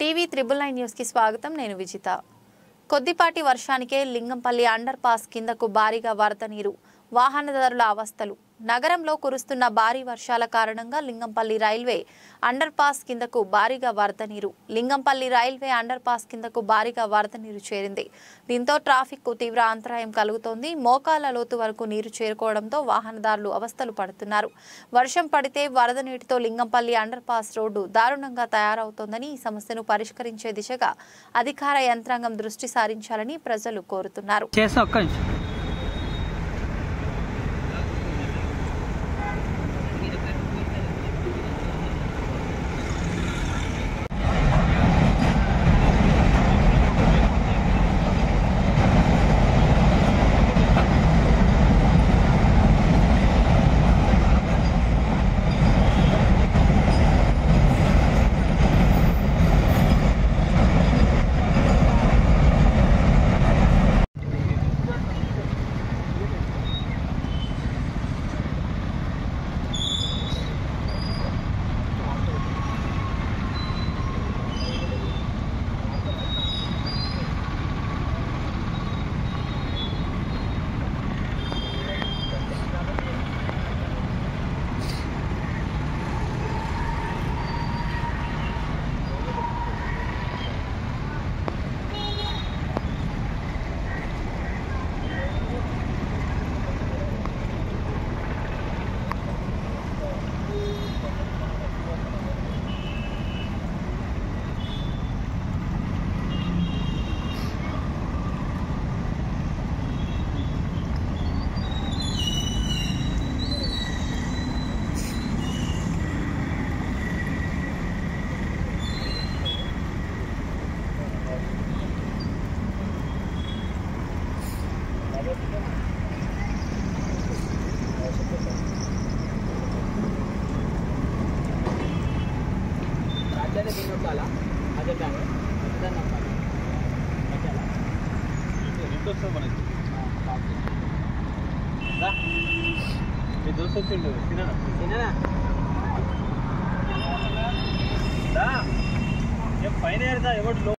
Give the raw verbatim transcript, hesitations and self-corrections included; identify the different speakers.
Speaker 1: TV triple nine news కి స్వాగతం. నేను విజిత. కొద్దిపాటి వర్షానికే లింగంపల్లి అండర్ పాస్ కిందకు భారీగా వరద నీరు, వాహనదారుల అవస్థలు. నగరంలో కురుస్తున్న భారీ వర్షాల కారణంగా లింగంపల్లి రైల్వే అండర్ పాస్ కిందకు భారీగా వరద నీరు లింగంపల్లి రైల్వే అండర్ పాస్ కిందకు భారీగా వరద నీరు చేరింది. దీంతో ట్రాఫిక్ కు తీవ్ర అంతరాయం కలుగుతోంది. మోకాళ్ల లోతు వరకు నీరు చేరుకోవడంతో వాహనదారులు అవస్థలు పడుతున్నారు. వర్షం పడితే వరద నీటితో లింగంపల్లి అండర్ పాస్ రోడ్డు దారుణంగా తయారవుతోందని, ఈ సమస్యను పరిష్కరించే దిశగా అధికార యంత్రాంగం దృష్టి సారించాలని ప్రజలు కోరుతున్నారు.
Speaker 2: పైన